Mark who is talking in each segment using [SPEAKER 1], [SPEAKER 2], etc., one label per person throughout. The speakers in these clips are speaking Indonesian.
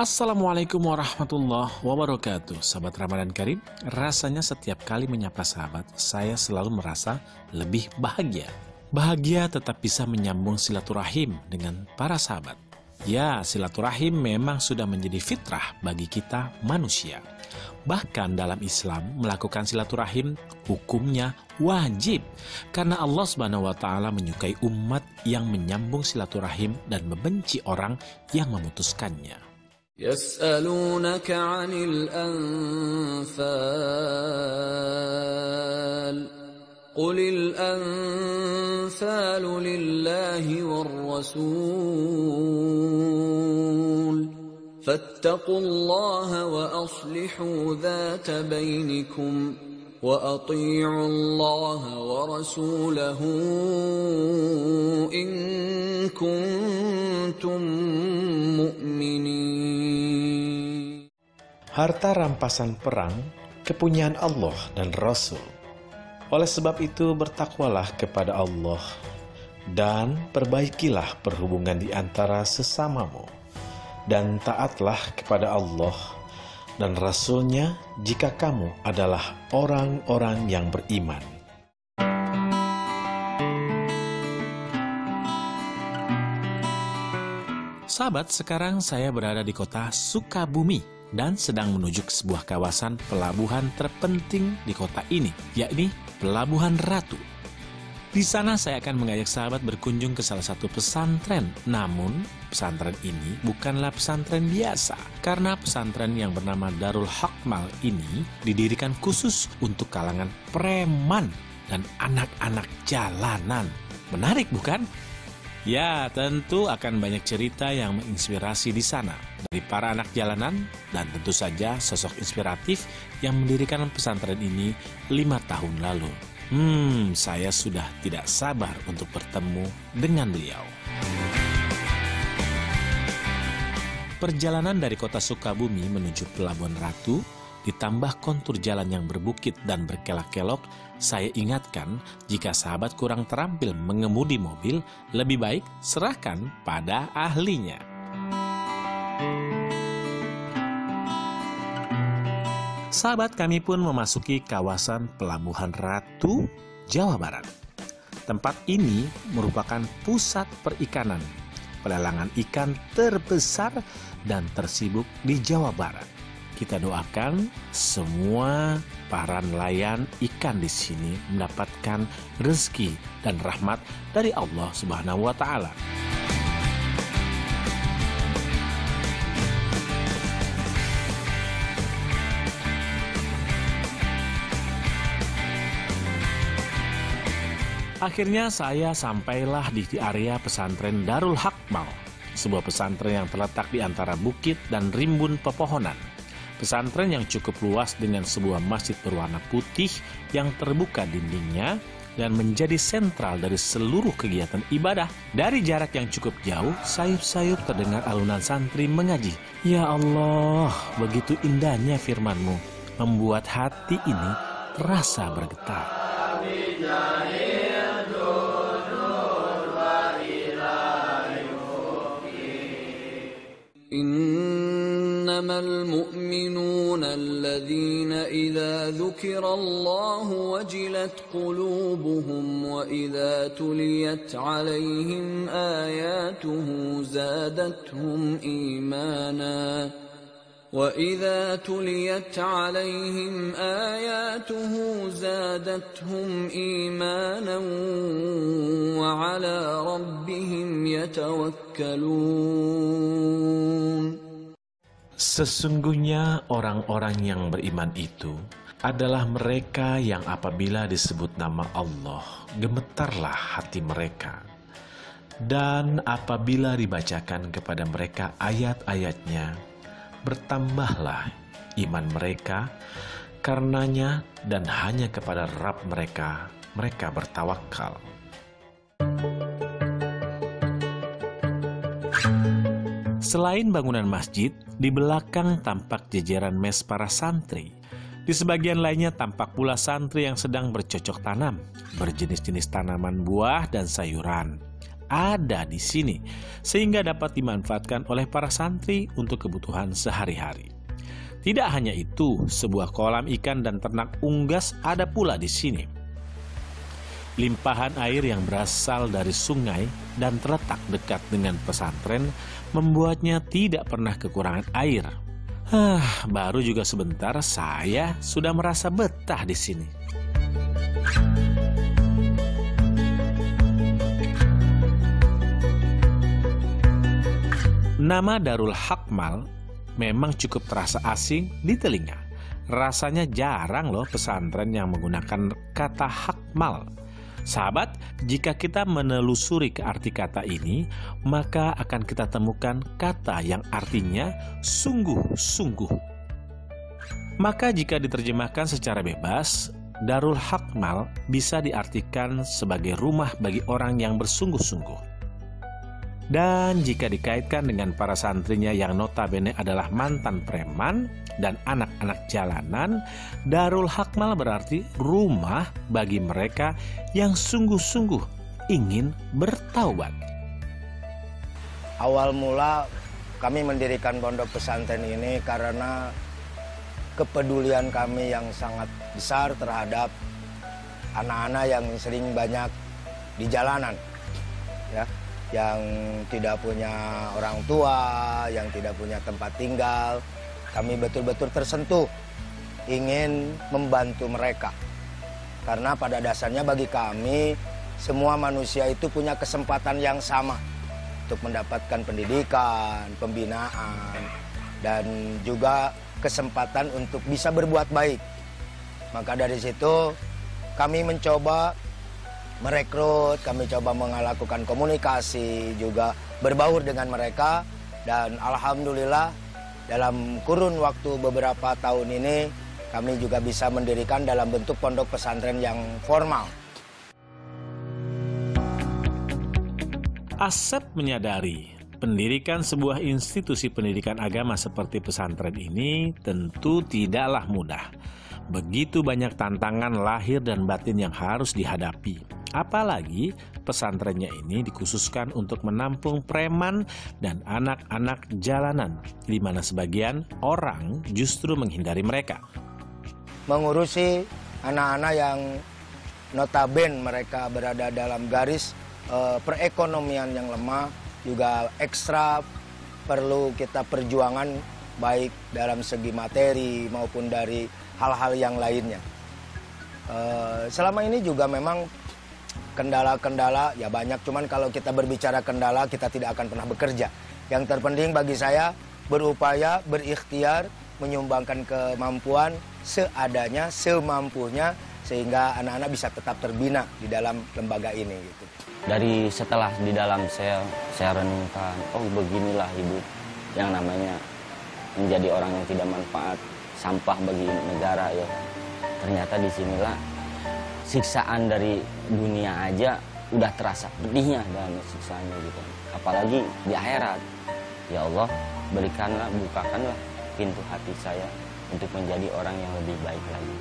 [SPEAKER 1] Assalamualaikum warahmatullahi wabarakatuh. Sahabat Ramadan Karim, rasanya setiap kali menyapa sahabat, saya selalu merasa lebih bahagia. Bahagia tetap bisa menyambung silaturahim dengan para sahabat. Ya, silaturahim memang sudah menjadi fitrah bagi kita manusia. Bahkan dalam Islam, melakukan silaturahim hukumnya wajib. Karena Allah SWT menyukai umat yang menyambung silaturahim dan membenci orang yang memutuskannya.
[SPEAKER 2] يسألونك عن الأنفال قل الأنفال لله والرسول فاتقوا الله وأصلحوا ذات بينكم وأطيعوا الله ورسوله إن كنتم مؤمنين.
[SPEAKER 1] Harta rampasan perang, kepunyaan Allah dan Rasul. Oleh sebab itu bertakwalah kepada Allah dan perbaikilah perhubungan di antara sesamamu. Dan taatlah kepada Allah dan Rasul-Nya jika kamu adalah orang-orang yang beriman. Sahabat, sekarang saya berada di kota Sukabumi dan sedang menuju ke sebuah kawasan pelabuhan terpenting di kota ini, yakni Pelabuhan Ratu. Di sana saya akan mengajak sahabat berkunjung ke salah satu pesantren. Namun, pesantren ini bukanlah pesantren biasa, karena pesantren yang bernama Darul Haqmal ini didirikan khusus untuk kalangan preman dan anak-anak jalanan. Menarik bukan? Ya, tentu akan banyak cerita yang menginspirasi di sana dari para anak jalanan dan tentu saja sosok inspiratif yang mendirikan pesantren ini 5 tahun lalu. Saya sudah tidak sabar untuk bertemu dengan beliau. Perjalanan dari kota Sukabumi menuju Pelabuhan Ratu ditambah kontur jalan yang berbukit dan berkelok-kelok, saya ingatkan jika sahabat kurang terampil mengemudi mobil, lebih baik serahkan pada ahlinya. Sahabat, kami pun memasuki kawasan Pelabuhan Ratu, Jawa Barat. Tempat ini merupakan pusat perikanan, pelelangan ikan terbesar dan tersibuk di Jawa Barat. Kita doakan semua para nelayan ikan di sini mendapatkan rezeki dan rahmat dari Allah Subhanahu wa Ta'ala. Akhirnya saya sampailah di area pesantren Darul Haqmal, sebuah pesantren yang terletak di antara bukit dan rimbun pepohonan. Pesantren yang cukup luas dengan sebuah masjid berwarna putih yang terbuka dindingnya dan menjadi sentral dari seluruh kegiatan ibadah. Dari jarak yang cukup jauh, sayup-sayup terdengar alunan santri mengaji. Ya Allah, begitu indahnya firman-Mu, membuat hati ini terasa bergetar.
[SPEAKER 2] إنما المؤمنون الذين إذا ذكر الله وجلت قلوبهم وإذا تليت عليهم آياته زادتهم إيمانا وعلى ربهم يتوكلون.
[SPEAKER 1] Sesungguhnya orang-orang yang beriman itu adalah mereka yang apabila disebut nama Allah, gemetarlah hati mereka. Dan apabila dibacakan kepada mereka ayat-ayatnya, bertambahlah iman mereka karenanya, dan hanya kepada Rabb mereka bertawakal. Selain bangunan masjid, di belakang tampak jajaran mes para santri. Di sebagian lainnya tampak pula santri yang sedang bercocok tanam, berjenis-jenis tanaman buah dan sayuran. ada di sini, sehingga dapat dimanfaatkan oleh para santri untuk kebutuhan sehari-hari. Tidak hanya itu, sebuah kolam ikan dan ternak unggas ada pula di sini. Limpahan air yang berasal dari sungai dan terletak dekat dengan pesantren membuatnya tidak pernah kekurangan air. Baru juga sebentar saya sudah merasa betah di sini. Nama Darul Hakmal memang cukup terasa asing di telinga. Rasanya jarang loh pesantren yang menggunakan kata hakmal. Sahabat, jika kita menelusuri ke arti kata ini, maka akan kita temukan kata yang artinya sungguh-sungguh. Maka jika diterjemahkan secara bebas, Darul Hakmal bisa diartikan sebagai rumah bagi orang yang bersungguh-sungguh. Dan jika dikaitkan dengan para santrinya yang notabene adalah mantan preman dan anak-anak jalanan, Darul Hakmal berarti rumah bagi mereka yang sungguh-sungguh ingin bertaubat.
[SPEAKER 3] Awal mula kami mendirikan pondok pesantren ini karena kepedulian kami yang sangat besar terhadap anak-anak yang sering banyak di jalanan, ya, yang tidak punya orang tua, yang tidak punya tempat tinggal. Kami betul-betul tersentuh ingin membantu mereka. Karena pada dasarnya bagi kami, semua manusia itu punya kesempatan yang sama untuk mendapatkan pendidikan, pembinaan, dan juga kesempatan untuk bisa berbuat baik. Maka dari situ kami mencoba merekrut, kami coba melakukan komunikasi, juga berbaur dengan mereka. Dan alhamdulillah dalam kurun waktu beberapa tahun ini kami juga bisa mendirikan dalam bentuk pondok pesantren yang formal.
[SPEAKER 1] Asep menyadari pendirikan sebuah institusi pendidikan agama seperti pesantren ini tentu tidaklah mudah. Begitu banyak tantangan lahir dan batin yang harus dihadapi. Apalagi pesantrennya ini dikhususkan untuk menampung preman dan anak-anak jalanan, di mana sebagian orang justru menghindari mereka.
[SPEAKER 3] Mengurusi anak-anak yang notabene mereka berada dalam garis perekonomian yang lemah, juga ekstra perlu kita perjuangan baik dalam segi materi maupun dari hal-hal yang lainnya. Selama ini juga memang kendala-kendala ya banyak, cuman kalau kita berbicara kendala kita tidak akan pernah bekerja. Yang terpenting bagi saya berupaya, berikhtiar, menyumbangkan kemampuan seadanya, semampunya, sehingga anak-anak bisa tetap terbina di dalam lembaga ini gitu.
[SPEAKER 4] Dari setelah di dalam saya renungkan, oh beginilah hidup yang namanya menjadi orang yang tidak manfaat, sampah bagi negara ya. Ternyata disinilah siksaan dari dunia aja udah terasa pedihnya dan siksanya gitu. Apalagi di akhirat. Ya Allah, berikanlah, bukakanlah pintu hati saya untuk menjadi orang yang lebih baik lagi.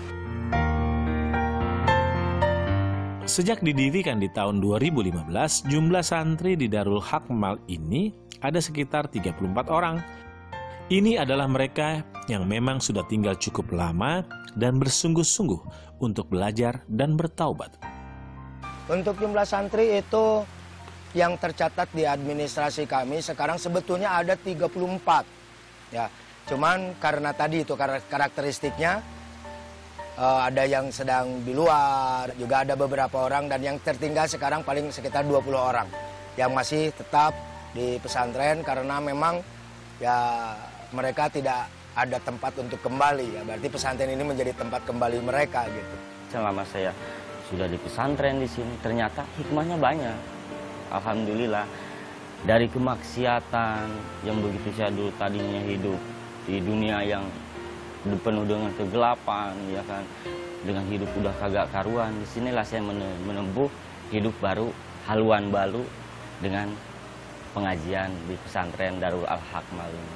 [SPEAKER 1] Sejak didirikan di tahun 2015, jumlah santri di Darul Hakmal ini ada sekitar 34 orang. Ini adalah mereka yang memang sudah tinggal cukup lama dan bersungguh-sungguh untuk belajar dan bertaubat.
[SPEAKER 3] Untuk jumlah santri itu yang tercatat di administrasi kami sekarang sebetulnya ada 34. Ya, cuman karena tadi itu karakteristiknya ada yang sedang di luar, juga ada beberapa orang, dan yang tertinggal sekarang paling sekitar 20 orang yang masih tetap di pesantren karena memang ya mereka tidak ada tempat untuk kembali, ya berarti pesantren ini menjadi tempat kembali mereka gitu.
[SPEAKER 4] Selama saya sudah di pesantren di sini, ternyata hikmahnya banyak. Alhamdulillah, dari kemaksiatan yang begitu saya dulu tadinya hidup di dunia yang penuh dengan kegelapan, ya kan, dengan hidup udah kagak karuan. Di sinilah saya menempuh hidup baru, haluan baru dengan pengajian di pesantren Darul Hakmal ini.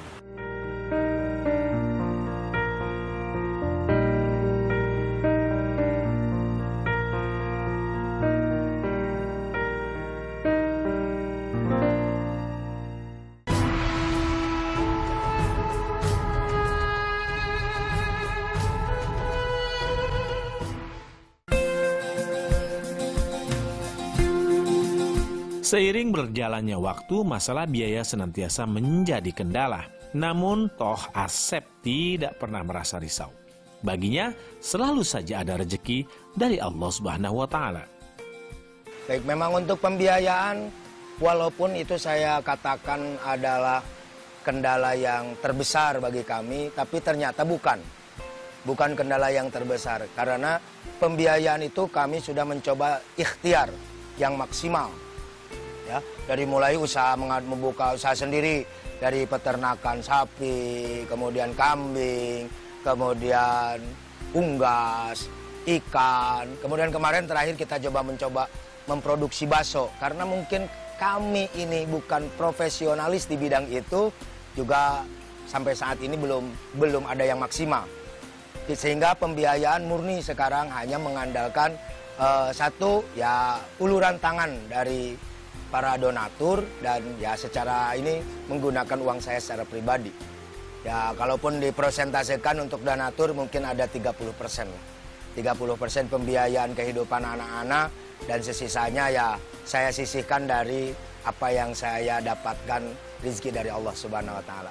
[SPEAKER 1] Seiring berjalannya waktu, masalah biaya senantiasa menjadi kendala. Namun toh Asep tidak pernah merasa risau. Baginya selalu saja ada rezeki dari Allah Subhanahu wa Ta'ala.
[SPEAKER 3] Baik, memang untuk pembiayaan, walaupun itu saya katakan adalah kendala yang terbesar bagi kami, tapi ternyata bukan kendala yang terbesar. Karena pembiayaan itu kami sudah mencoba ikhtiar yang maksimal. Ya, dari mulai membuka usaha sendiri, dari peternakan sapi, kemudian kambing, kemudian unggas, ikan, kemudian kemarin terakhir kita mencoba memproduksi bakso. Karena mungkin kami ini bukan profesionalis di bidang itu, juga sampai saat ini belum ada yang maksimal. Sehingga pembiayaan murni sekarang hanya mengandalkan satu, ya uluran tangan dari para donatur, dan ya secara ini menggunakan uang saya secara pribadi. Ya kalaupun dipresentasekan untuk donatur mungkin ada 30%. 30% pembiayaan kehidupan anak-anak, dan sisanya ya saya sisihkan dari apa yang saya dapatkan rezeki dari Allah Subhanahu wa Ta'ala.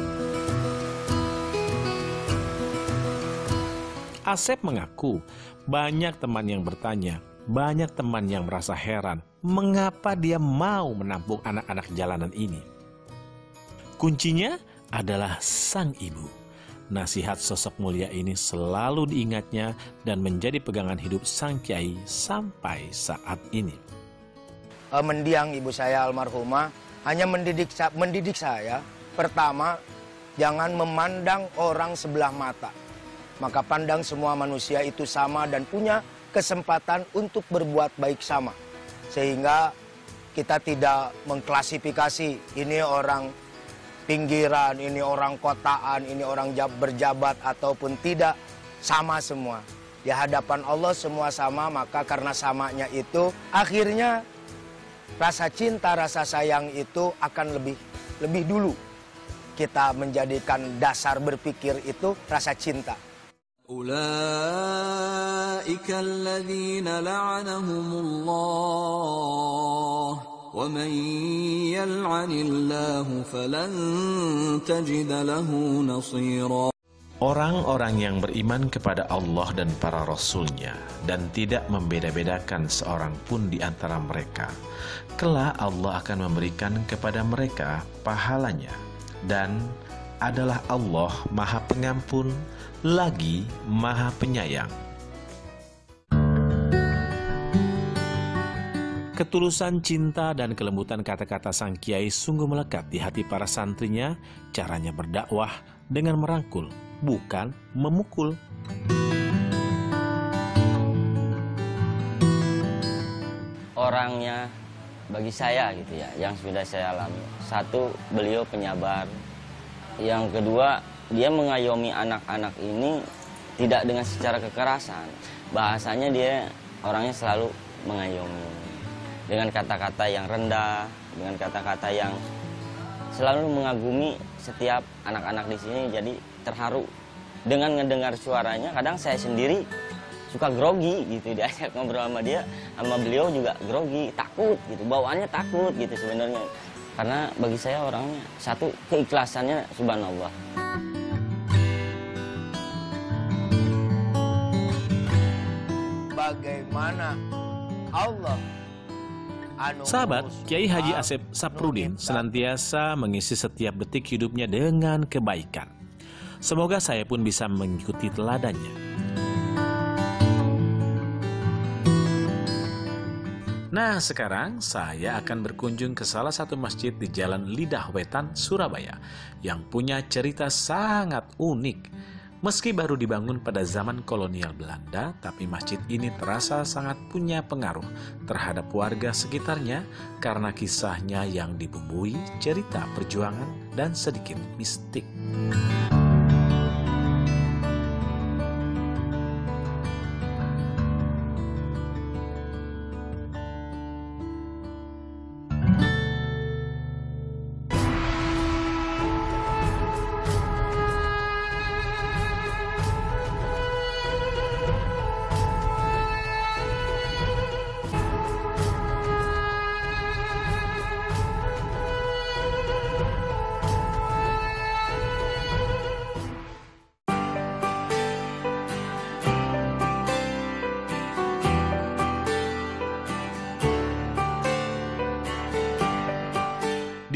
[SPEAKER 1] Asep mengaku banyak teman yang bertanya, banyak teman yang merasa heran mengapa dia mau menampung anak-anak jalanan ini. Kuncinya adalah sang ibu. Nasihat sosok mulia ini selalu diingatnya dan menjadi pegangan hidup sang kiai sampai saat ini.
[SPEAKER 3] Mendiang ibu saya almarhumah hanya mendidik saya. Pertama, jangan memandang orang sebelah mata. Maka pandang semua manusia itu sama dan punya kesempatan untuk berbuat baik sama. Sehingga kita tidak mengklasifikasi ini orang pinggiran, ini orang kotaan, ini orang berjabat ataupun tidak. Sama semua. Di hadapan Allah semua sama, maka karena samanya itu akhirnya rasa cinta, rasa sayang itu akan lebih dulu kita menjadikan dasar berpikir itu rasa cinta.
[SPEAKER 2] Ulaika alladzina la'anahumullah wa man yal'anillahu falan tajida lahu nasira.
[SPEAKER 1] Orang-orang yang beriman kepada Allah dan para Rasul-Nya dan tidak membeda-bedakan seorang pun di antara mereka, kelak Allah akan memberikan kepada mereka pahalanya, dan adalah Allah Maha Pengampun lagi Maha Penyayang. Ketulusan cinta dan kelembutan kata-kata sang kiai sungguh melekat di hati para santrinya. Caranya berdakwah dengan merangkul, bukan memukul.
[SPEAKER 4] Orangnya bagi saya gitu ya, yang sudah saya alami. Satu, beliau penyabar. Yang kedua, dia mengayomi anak-anak ini tidak dengan secara kekerasan. Bahasanya dia orangnya selalu mengayomi. Dengan kata-kata yang rendah, dengan kata-kata yang selalu mengagumi setiap anak-anak di sini, jadi terharu. Dengan mendengar suaranya, kadang saya sendiri suka grogi gitu, diajak ngobrol sama dia, sama beliau juga grogi, takut gitu, bawaannya takut gitu sebenarnya. Karena bagi saya orangnya satu, keikhlasannya subhanallah.
[SPEAKER 3] Bagaimana Allah
[SPEAKER 1] Sahabat, Kiai Haji Asep Saprudin senantiasa mengisi setiap detik hidupnya dengan kebaikan. Semoga saya pun bisa mengikuti teladannya. Nah, sekarang saya akan berkunjung ke salah satu masjid di Jalan Lidah Wetan, Surabaya, yang punya cerita sangat unik. Meski baru dibangun pada zaman kolonial Belanda, tapi masjid ini terasa sangat punya pengaruh terhadap warga sekitarnya karena kisahnya yang dibumbui cerita perjuangan dan sedikit mistik.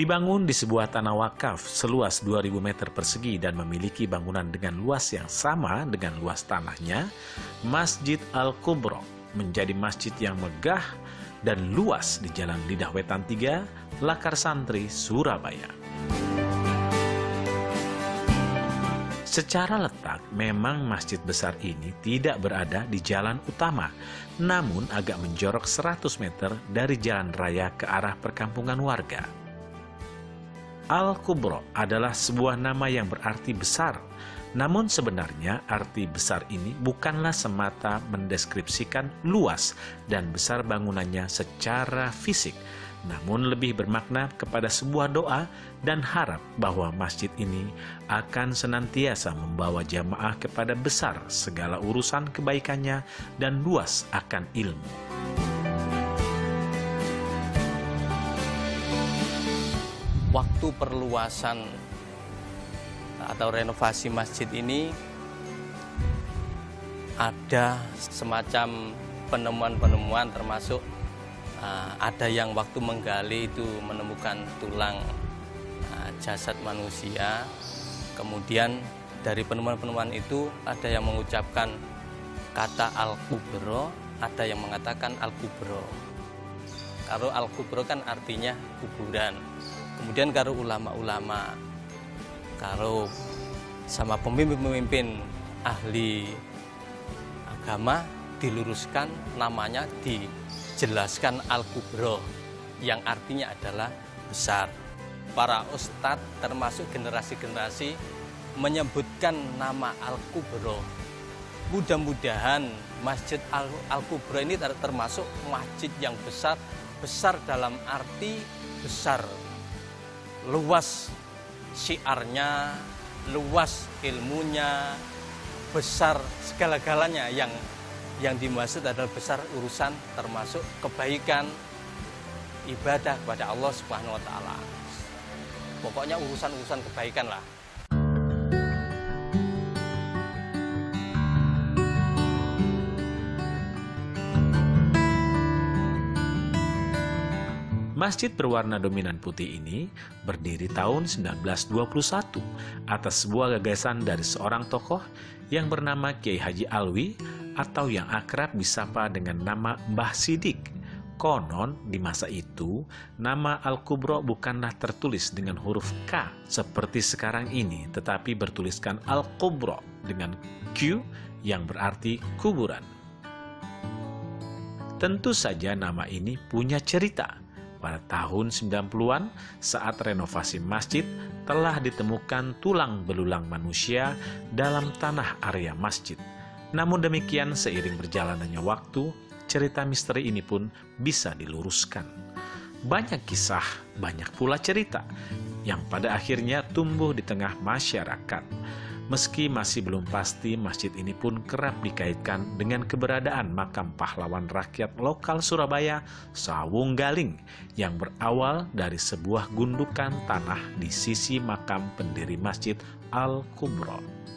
[SPEAKER 1] Dibangun di sebuah tanah wakaf seluas 2.000 meter persegi dan memiliki bangunan dengan luas yang sama dengan luas tanahnya, Masjid Al-Kubro menjadi masjid yang megah dan luas di Jalan Lidah Wetan 3, Lakar Santri, Surabaya. Secara letak, memang masjid besar ini tidak berada di jalan utama, namun agak menjorok 100 meter dari jalan raya ke arah perkampungan warga. Al-Kubro adalah sebuah nama yang berarti besar, namun sebenarnya arti besar ini bukanlah semata mendeskripsikan luas dan besar bangunannya secara fisik, namun lebih bermakna kepada sebuah doa dan harap bahwa masjid ini akan senantiasa membawa jamaah kepada besar segala urusan kebaikannya dan luas akan ilmu.
[SPEAKER 5] Waktu perluasan atau renovasi masjid ini ada semacam penemuan-penemuan, termasuk ada yang waktu menggali itu menemukan tulang jasad manusia. Kemudian dari penemuan-penemuan itu ada yang mengucapkan kata Al-Kubro, ada yang mengatakan Al-Kubro. Kalau Al-Kubro kan artinya kuburan. Kemudian kalau ulama-ulama, kalau sama pemimpin-pemimpin ahli agama diluruskan namanya, dijelaskan Al-Kubro, yang artinya adalah besar. Para ustadz termasuk generasi-generasi menyebutkan nama Al-Kubro. Mudah-mudahan Masjid Al-Kubro ini termasuk masjid yang besar, besar dalam arti besar, luas syiarnya, luas ilmunya, besar segala-galanya. Yang dimaksud adalah besar urusan termasuk kebaikan ibadah kepada Allah Subhanahu wa taala. Pokoknya urusan-urusan kebaikan lah.
[SPEAKER 1] Masjid berwarna dominan putih ini berdiri tahun 1921 atas sebuah gagasan dari seorang tokoh yang bernama Kiai Haji Alwi atau yang akrab disapa dengan nama Mbah Sidik. Konon di masa itu nama Al-Kubro bukanlah tertulis dengan huruf K seperti sekarang ini, tetapi bertuliskan Al-Kubro dengan Q yang berarti kuburan. Tentu saja nama ini punya cerita. Pada tahun 90-an, saat renovasi masjid, telah ditemukan tulang belulang manusia dalam tanah area masjid. Namun demikian, seiring berjalannya waktu, cerita misteri ini pun bisa diluruskan. Banyak kisah, banyak pula cerita, yang pada akhirnya tumbuh di tengah masyarakat. Meski masih belum pasti, masjid ini pun kerap dikaitkan dengan keberadaan makam pahlawan rakyat lokal Surabaya, Sawung Galing, yang berawal dari sebuah gundukan tanah di sisi makam pendiri Masjid Al-Kubro.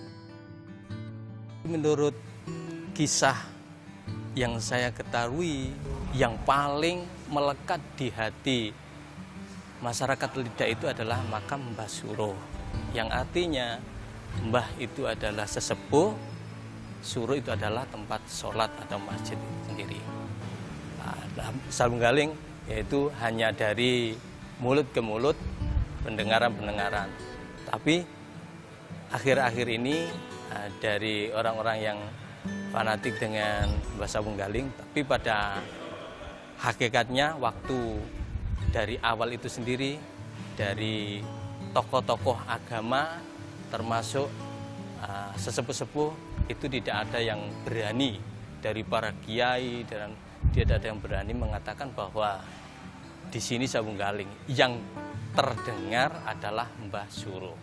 [SPEAKER 5] Menurut kisah yang saya ketahui, yang paling melekat di hati masyarakat Lidak itu adalah makam Mbah Suro, yang artinya Mbah itu adalah sesepuh, Suro itu adalah tempat sholat atau masjid itu sendiri. Sawung Galing yaitu hanya dari mulut ke mulut, pendengaran-pendengaran. Tapi akhir-akhir ini dari orang-orang yang fanatik dengan Mbah Sawung Galing, tapi pada hakikatnya waktu dari awal itu sendiri, dari tokoh-tokoh agama termasuk sesepuh-sepuh itu tidak ada yang berani dari para kiai, dan tidak ada yang berani mengatakan bahwa di sini Sawung Galing. Yang terdengar adalah Mbah Suro.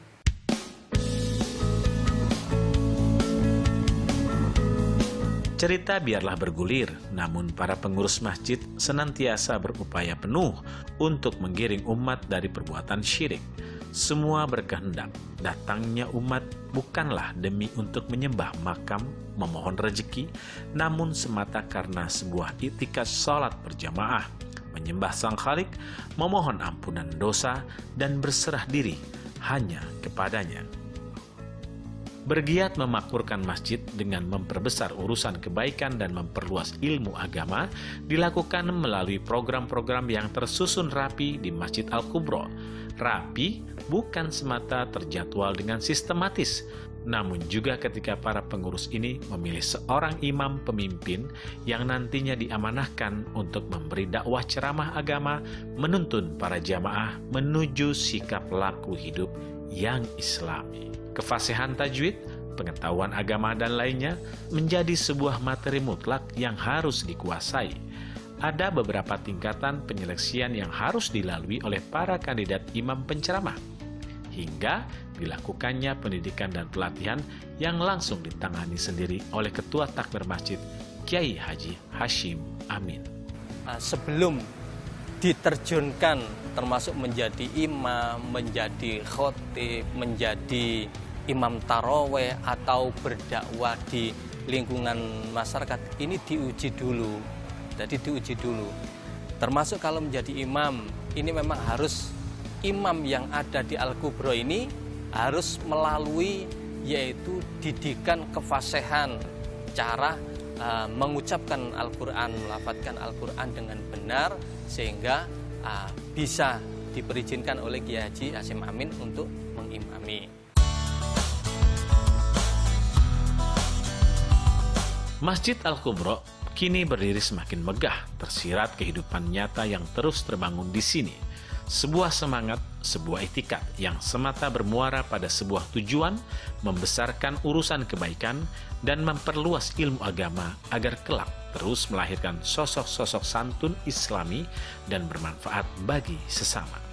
[SPEAKER 1] Cerita biarlah bergulir, namun para pengurus masjid senantiasa berupaya penuh untuk menggiring umat dari perbuatan syirik. Semua berkehendak, datangnya umat bukanlah demi untuk menyembah makam, memohon rezeki, namun semata karena sebuah itikad sholat berjamaah. menyembah Sang Khalik, memohon ampunan dosa, dan berserah diri hanya kepadanya. Bergiat memakmurkan masjid dengan memperbesar urusan kebaikan dan memperluas ilmu agama dilakukan melalui program-program yang tersusun rapi di Masjid Al-Kubro. Rapi bukan semata terjadwal dengan sistematis, namun juga ketika para pengurus ini memilih seorang imam pemimpin yang nantinya diamanahkan untuk memberi dakwah ceramah agama, menuntun para jamaah menuju sikap laku hidup yang islami. Kefasihan tajwid, pengetahuan agama, dan lainnya menjadi sebuah materi mutlak yang harus dikuasai. Ada beberapa tingkatan penyeleksian yang harus dilalui oleh para kandidat imam penceramah, hingga dilakukannya pendidikan dan pelatihan yang langsung ditangani sendiri oleh Ketua Takmir Masjid, Kiai Haji Hashim Amin.
[SPEAKER 5] Sebelum diterjunkan termasuk menjadi imam, menjadi khotib, menjadi imam taraweh atau berdakwah di lingkungan masyarakat, ini diuji dulu. Jadi diuji dulu. Termasuk kalau menjadi imam, ini memang harus imam yang ada di Al-Kubro ini harus melalui yaitu didikan kefasihan, cara mengucapkan Al-Quran, melafadzkan Al-Quran dengan benar sehingga bisa diperizinkan oleh Kiai Haji Hashim Amin untuk mengimami.
[SPEAKER 1] Masjid Al-Kubro kini berdiri semakin megah, tersirat kehidupan nyata yang terus terbangun di sini. Sebuah semangat, sebuah itikat yang semata bermuara pada sebuah tujuan, membesarkan urusan kebaikan, dan memperluas ilmu agama agar kelak terus melahirkan sosok-sosok santun islami dan bermanfaat bagi sesama.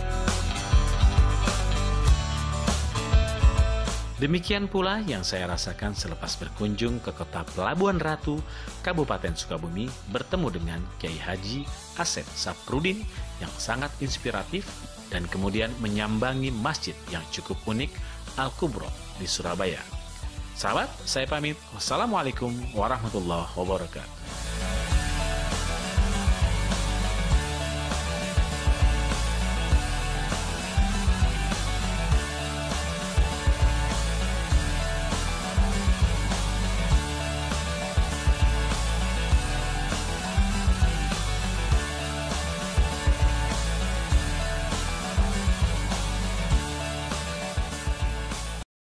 [SPEAKER 1] Demikian pula yang saya rasakan selepas berkunjung ke kota Pelabuhan Ratu, Kabupaten Sukabumi, bertemu dengan Kiai Haji Asep Saprudin yang sangat inspiratif dan kemudian menyambangi masjid yang cukup unik Al-Kubro di Surabaya. Sahabat, saya pamit. Wassalamualaikum warahmatullahi wabarakatuh.